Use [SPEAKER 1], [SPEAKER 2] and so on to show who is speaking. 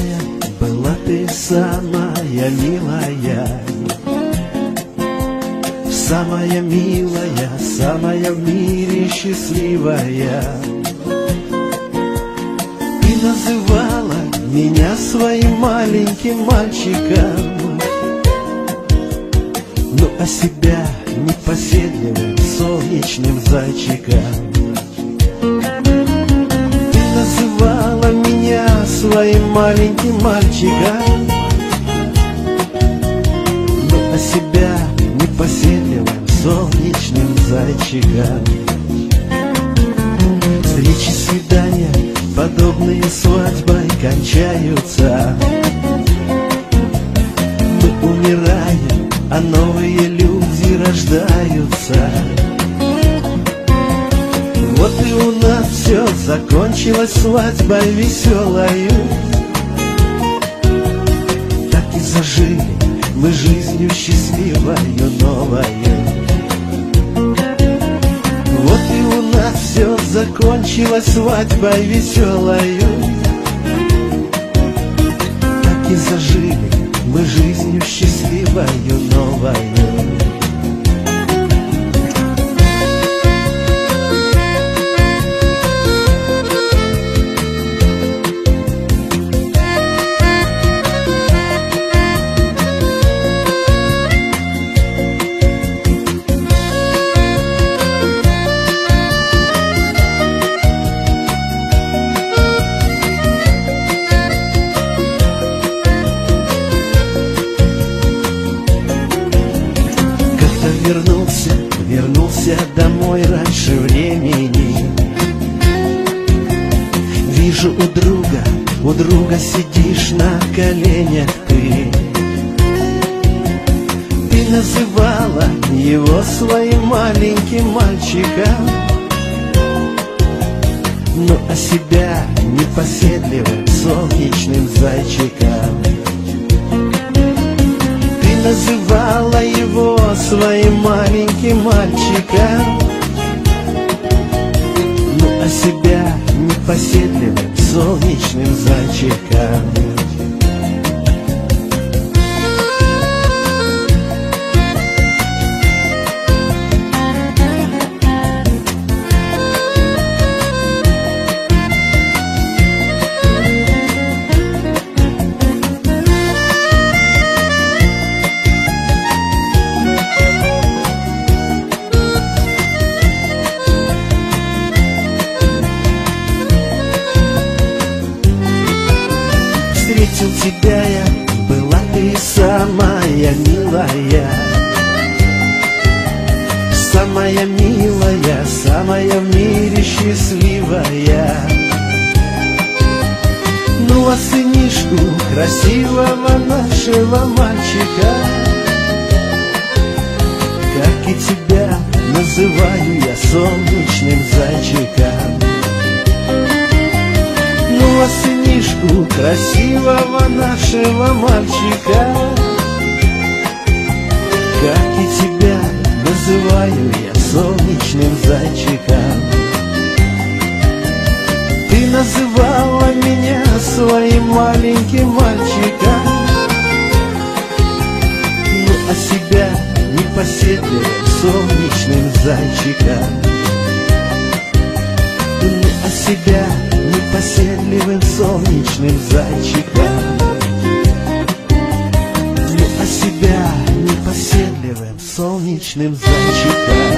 [SPEAKER 1] седая, была ты самая милая, самая милая, самая в мире счастливая. Ты называла меня своим маленьким мальчиком, но о себя непоседливым солнечным зайчиком. Ты называла меня своим маленьким мальчиком, но о себя непоседливым солнечным зайчиком. Встречи, свидания, подобные свадьбой, кончаются. Мы умираем, а новые люди рождаются. Вот и у нас все закончилось свадьбой веселою. Так и зажили мы жизнью счастливою новою. Вот и у нас все закончилось свадьбой веселою. Так и зажили мы жизнью счастливою новою. Вернулся домой раньше времени. Вижу, у друга сидишь на коленях ты. Ты называла его своим маленьким мальчиком, но о себя непоседливым солнечным зайчиком. Называла его своим маленьким мальчиком, но о себя непоседливым солнечным зайчиком. Встретил тебя я, была ты самая милая, самая милая, самая в мире счастливая. Ну а сынишку красивого нашего мальчика, как и тебя называю я солнечным зайчиком. Ну а сынишку красивого нашего мальчика, как и тебя называю я солнечным зайчиком. Ты называла меня своим маленьким мальчиком, но о себя непоседливым солнечным зайчиком. Ну о себя непоседливым солнечным зайчиком. Ну о себя непоседливым солнечным зайчиком.